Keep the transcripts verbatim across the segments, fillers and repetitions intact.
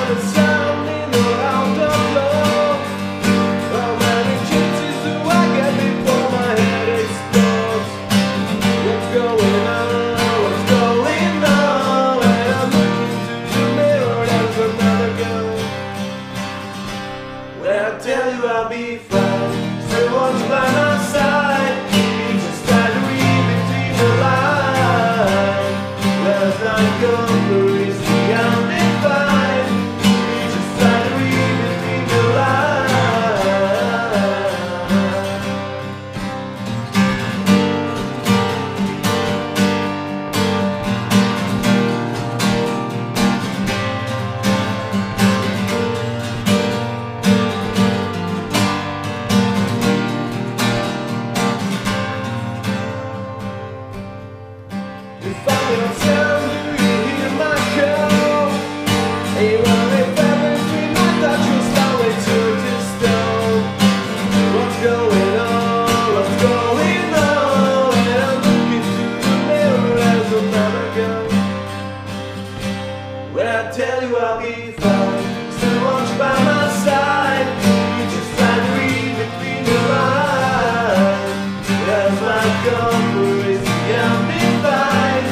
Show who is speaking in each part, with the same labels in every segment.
Speaker 1: I tell you I'll be fine. Still want you by my side. You just try to read between the lines. Last night completely undefined. You just try to read between the lines. If I'm in town, do you hear my call? Are you running back with me? I thought you slowly turned to stone. What's going on? What's going on? And I'm looking through the mirror as a moment ago. When I tell you I'll be fine, still want you by my side. You just try to read between the lines. That's my comfort is the undefined.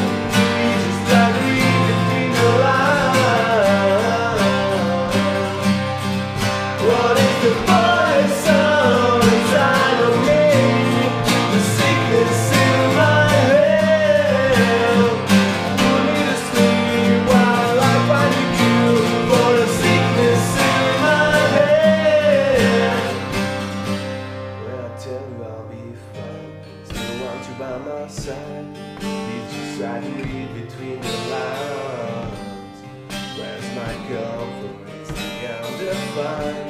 Speaker 1: What is the voice on inside of me? The sickness in my head. Put me to sleep while I find a cure for the sickness in my head. When I tell you I'll be fine, still want you by my side. Please just try to read between the lines. Where's my comfort? It's the undefined.